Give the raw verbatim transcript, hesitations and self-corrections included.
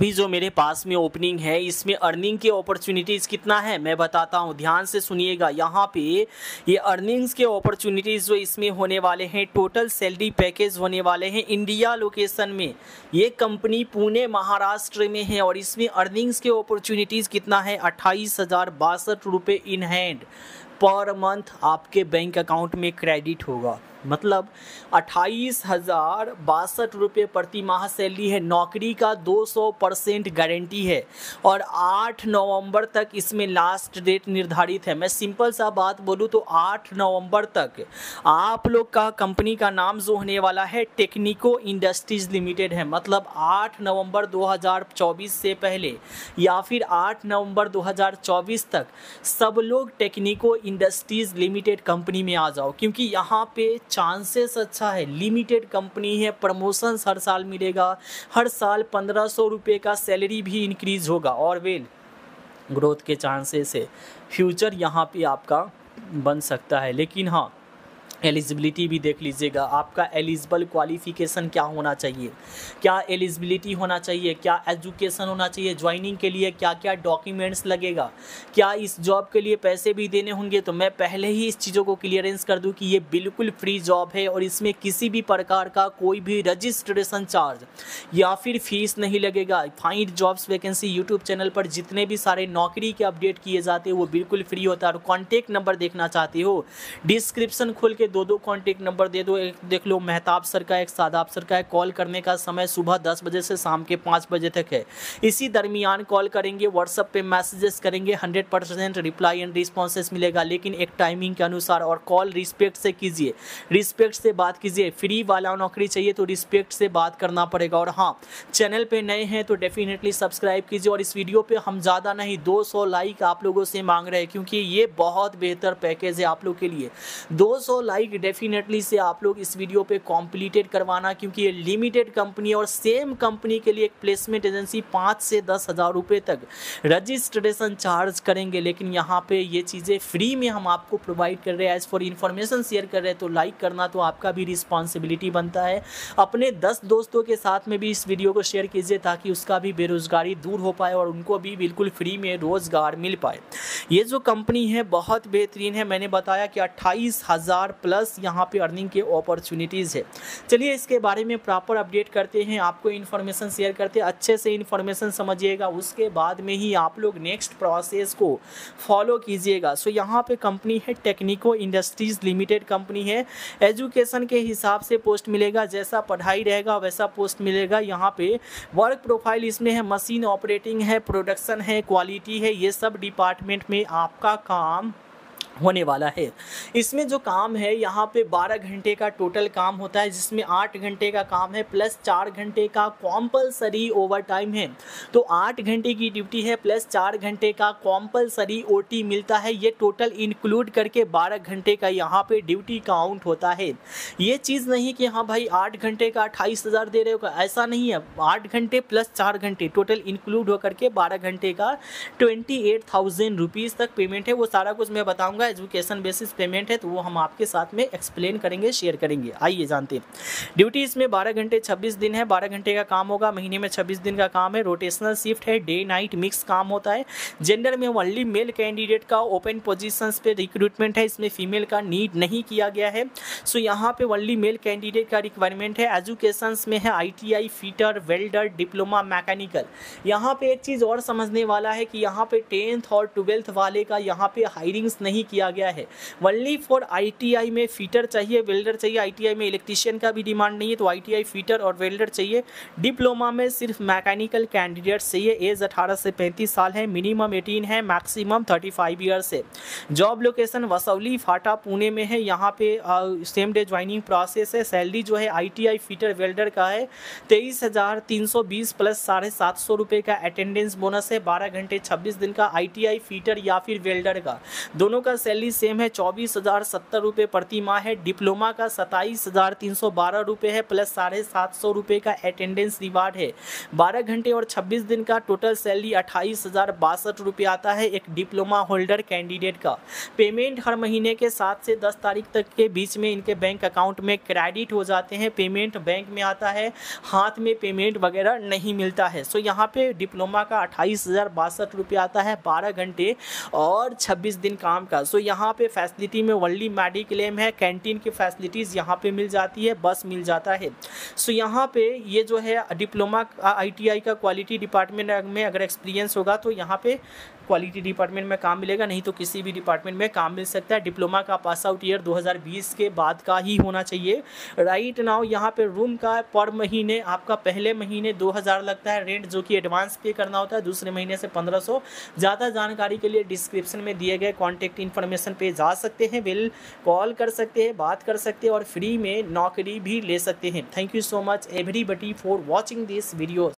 अभी जो मेरे पास में ओपनिंग है इसमें अर्निंग के अपॉर्चुनिटीज़ कितना है मैं बताता हूँ, ध्यान से सुनिएगा। यहाँ पे ये अर्निंग्स के अपॉर्चुनिटीज़ जो इसमें होने वाले हैं, टोटल सैलरी पैकेज होने वाले हैं इंडिया लोकेशन में। ये कंपनी पुणे महाराष्ट्र में है और इसमें अर्निंग्स के अपॉर्चुनिटीज़ कितना है, अट्ठाईस हज़ार बासठ रुपये इन हैंड पर मंथ आपके बैंक अकाउंट में क्रेडिट होगा। मतलब अट्ठाईस हज़ार बासठ रुपये प्रति माह सैलरी है। नौकरी का दो सौ परसेंट गारंटी है और आठ नवंबर तक इसमें लास्ट डेट निर्धारित है। मैं सिंपल सा बात बोलूँ तो आठ नवंबर तक आप लोग का कंपनी का नाम जो होने वाला है टेक्निको इंडस्ट्रीज़ लिमिटेड है। मतलब आठ नवंबर दो हज़ार चौबीस से पहले या फिर आठ नवंबर दो हज़ार चौबीस तक सब लोग टेक्निको इंडस्ट्रीज़ लिमिटेड कंपनी में आ जाओ, क्योंकि यहाँ पे चांसेस अच्छा है। लिमिटेड कंपनी है, प्रमोशंस हर साल मिलेगा, हर साल पंद्रह सौ रुपये का सैलरी भी इंक्रीज होगा और वेल ग्रोथ के चांसेस है। फ्यूचर यहाँ पे आपका बन सकता है। लेकिन हाँ, एलिजिबिलिटी भी देख लीजिएगा। आपका एलिजिबल क्वालिफ़िकेशन क्या होना चाहिए, क्या एलिजिबिलिटी होना चाहिए, क्या एजुकेशन होना चाहिए, ज्वाइनिंग के लिए क्या क्या डॉक्यूमेंट्स लगेगा, क्या इस जॉब के लिए पैसे भी देने होंगे। तो मैं पहले ही इस चीज़ों को क्लियरेंस कर दूं कि ये बिल्कुल फ्री जॉब है और इसमें किसी भी प्रकार का कोई भी रजिस्ट्रेशन चार्ज या फिर फीस नहीं लगेगा। Find jobs vacancy YouTube channel पर जितने भी सारे नौकरी के अपडेट किए जाते हैं वो बिल्कुल फ्री होता है। और कॉन्टेक्ट नंबर देखना चाहते हो, डिस्क्रिप्शन खोल के दो दो कॉन्टेक्ट नंबर दे दो। एक देख लो मेहताब सर का, एक सादाब सर का है। कॉल करने का समय सुबह दस बजे से शाम के पाँच बजे तक है। इसी दरमियान कॉल करेंगे, व्हाट्सएप पे मैसेजेस करेंगे, hundred percent reply and responses मिलेगा, लेकिन एक टाइमिंग के अनुसार। और कॉल रिस्पेक्ट से कीजिए, रिस्पेक्ट से बात कीजिए। फ्री वाला नौकरी चाहिए तो रिस्पेक्ट से बात करना पड़ेगा। और हाँ, चैनल पे नए हैं तो डेफिनेटली सब्सक्राइब कीजिए। और इस वीडियो पे हम ज़्यादा नहीं दो सौ लाइक आप लोगों से मांग रहे हैं, क्योंकि ये बहुत बेहतर पैकेज है आप लोग के लिए। दो सौ लाइक डेफिनेटली से आप लोग इस वीडियो पे कॉम्प्लीटेड करवाना, क्योंकि ये लिमिटेड कंपनी और सेम कंपनी के लिए एक प्लेसमेंट एजेंसी पाँच से दस हज़ार रुपये तक रजिस्ट्रेशन चार्ज करेंगे। लेकिन यहाँ पे ये चीज़ें फ्री में हम आपको प्रोवाइड कर रहे हैं। एज फॉर इन्फॉर्मेशन शेयर कर रहे हैं तो लाइक करना तो आपका भी रिस्पॉन्सिबिलिटी बनता है। अपने दस दोस्तों के साथ में भी इस वीडियो को शेयर कीजिए ताकि उसका भी बेरोजगारी दूर हो पाए और उनको भी बिल्कुल फ्री में रोजगार मिल पाए। ये जो कंपनी है बहुत बेहतरीन है। मैंने बताया कि अट्ठाईस हज़ार प्लस यहाँ पे अर्निंग के अपॉर्चुनिटीज़ है। चलिए इसके बारे में प्रॉपर अपडेट करते हैं, आपको इन्फॉर्मेशन शेयर करते हैं। अच्छे से इन्फॉर्मेशन समझिएगा, उसके बाद में ही आप लोग नेक्स्ट प्रोसेस को फॉलो कीजिएगा। सो यहाँ पे कंपनी है टेक्निको इंडस्ट्रीज़ लिमिटेड कंपनी है। एजुकेशन के हिसाब से पोस्ट मिलेगा, जैसा पढ़ाई रहेगा वैसा पोस्ट मिलेगा। यहाँ पे वर्क प्रोफाइल इसमें है, मशीन ऑपरेटिंग है, प्रोडक्शन है, क्वालिटी है, ये सब डिपार्टमेंट में आपका काम होने वाला है। इसमें जो काम है यहाँ पे बारह घंटे का टोटल काम होता है, जिसमें आठ घंटे का काम है प्लस चार घंटे का कॉम्पलसरी ओवर टाइम है। तो आठ घंटे की ड्यूटी है प्लस चार घंटे का कॉम्पलसरी ओटी मिलता है। ये टोटल इंक्लूड करके बारह घंटे का यहाँ पे ड्यूटी काउंट होता है। ये चीज़ नहीं कि हाँ भाई आठ घंटे का अट्ठाईस हज़ार दे रहे हो, ऐसा नहीं है। आठ घंटे प्लस चार घंटे टोटल इंक्लूड होकर के बारह घंटे का ट्वेंटी एट थाउजेंड रुपीज़ तक पेमेंट है। वो सारा कुछ मैं बताऊँगा। एजुकेशन बेसिस पेमेंट है तो वो हम आपके साथ में एक्सप्लेन करेंगे, शेयर करेंगे। आइए जानते हैं। ड्यूटी इसमें बारह घंटे छब्बीस दिन है, बारह घंटे का काम होगा, महीने में छब्बीस दिन का काम है। रोटेशनल शिफ्ट है, डे नाइट मिक्स काम होता है। जेंडर में ओनली मेल कैंडिडेट का ओपन पोजीशंस पे रिक्रूटमेंट है, इसमें फीमेल का नीड नहीं किया गया है। सो यहाँ पे ओनली मेल कैंडिडेट का रिक्वायरमेंट है। एजुकेशन में है ITI, fitter, welder, diploma, mechanical. यहाँ पे एक चीज़ और समझने वाला है कि यहाँ पे टेंथ और ट्वेल्थ वाले का यहाँ पे हायरिंग्स नहीं किया गया है। ओनली फॉर आईटीआई में फिटर चाहिए, वेल्डर चाहिए। आईटीआई में इलेक्ट्रीशियन का भी डिमांड नहीं है, तो आईटीआई फिटर और वेल्डर चाहिए। डिप्लोमा में सिर्फ मैकेनिकल कैंडिडेट्स चाहिए। एज अठारह से पैंतीस साल है, मिनिमम अठारह है, मैक्सिमम पैंतीस ईयर्स है। जॉब लोकेशन वसौली फाटा पुणे में है। यहाँ पे सेम डे ज्वाइनिंग प्रोसेस है। सैलरी जो है आईटीआई फिटर वेल्डर का है तेईस हज़ार तीन सौ बीस प्लस साढ़े सात सौ रुपये का अटेंडेंस बोनस है। बारह घंटे छब्बीस दिन का आईटीआई फिटर या फिर वेल्डर का दोनों का सैलरी सेम है, चौबीस हज़ार सत्तर रुपये प्रति माह है। डिप्लोमा का सत्ताईस हज़ार तीन सौ बारह रुपये है, प्लस साढ़े सात सौ रुपये का अटेंडेंस रिवार्ड है। बारह घंटे और छब्बीस दिन का टोटल सैलरी अट्ठाईस हज़ार बासठ रुपये आता है एक डिप्लोमा होल्डर कैंडिडेट का। पेमेंट हर महीने के सात से दस तारीख तक के बीच में इनके बैंक अकाउंट में क्रेडिट हो जाते हैं। पेमेंट बैंक में आता है, हाथ में पेमेंट वगैरह नहीं मिलता है। सो यहाँ पे डिप्लोमा का अट्ठाईस हज़ार बासठ रुपये आता है बारह घंटे और छब्बीस दिन काम का। सो यहाँ पे फैसिलिटी में वनली मेडिक्लेम है, कैंटीन की फैसिलिटीज़ यहाँ पे मिल जाती है, बस मिल जाता है। सो यहाँ पे ये जो है डिप्लोमा आईटीआई का क्वालिटी डिपार्टमेंट में अगर एक्सपीरियंस होगा तो यहाँ पे क्वालिटी डिपार्टमेंट में काम मिलेगा, नहीं तो किसी भी डिपार्टमेंट में काम मिल सकता है। डिप्लोमा का पास आउट ईयर दो हज़ार बीस के बाद का ही होना चाहिए। राइट नाउ यहाँ पे रूम का पर महीने आपका पहले महीने दो हज़ार लगता है रेंट, जो कि एडवांस पे करना होता है, दूसरे महीने से पंद्रह सौ। ज़्यादा जानकारी के लिए डिस्क्रिप्शन में दिए गए कॉन्टैक्ट इन्फॉर्मेशन पे जा सकते हैं, बिल कॉल कर सकते हैं, बात कर सकते हैं और फ्री में नौकरी भी ले सकते हैं। Thank you so much everybody for watching this video.